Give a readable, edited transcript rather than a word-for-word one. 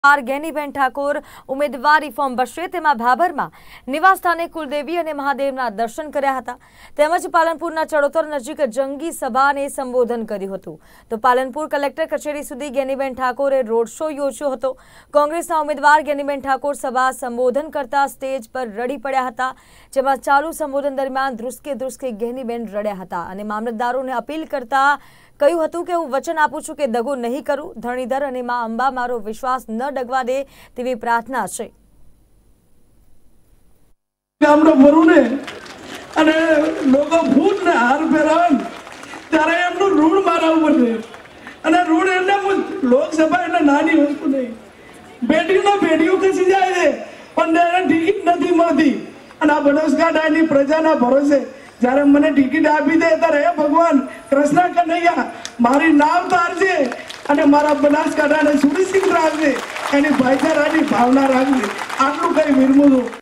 ગેનીબેન ઠાકોર ઉમેદવારી ફોર્મ ભરશે તેમાં ભાભરમાં નિવાસસ્થાને કુલદેવી અને મહાદેવના દર્શન કર્યા હતા તેમજ પાલનપુરના ચડોતર નજીક જંગી સભાને સંબોધન કર્યું હતું તો પાલનપુર કલેક્ટર કચેરી સુધી ગેનીબેન ઠાકોરે રોડ શો યોજ્યો હતો। કોંગ્રેસના ઉમેદવાર ગેનીબેન ઠાકોર સભા સંબોધન કરતા સ્ટેજ પર રડી પડ્યા હતા જેમાં ચાલુ સંબોધન દરમિયાન ધ્રુસકે ગેનીબેન રડ્યા હતા અને મામલતદારોને અપીલ કરતા કહ્યું હતું કે હું વચન આપું છું કે દગો નહીં કરું, ધરણીધર અને માં અંબા મારો વિશ્વાસ ન ડગવા દે તેવી પ્રાર્થના છે। ગામનો ભરુને અને લોકો ફૂટને હાર પહેરાવે ત્યારે એમનું ઋણ મારવું પડે અને ઋણ એટલે લોકસભા એટલે નાની વસ્તુ નહીં, પેઢીઓ ખસી જાય છે પણ એને ટિકિટ નથી મળતી અને આ બનાસકાંઠાની પ્રજાના ભરોસે જ્યારે મને ટિકિટ આપી દે ત્યારે હે ભગવાન કૃષ્ણ કનૈયા મારી નામ તારજે અને મારા બનાસકાંઠાને સુરક્ષિત રાખજે, એની ભાઈચારાની ભાવના રાખજે, આટલું કઈ વિરમું છું।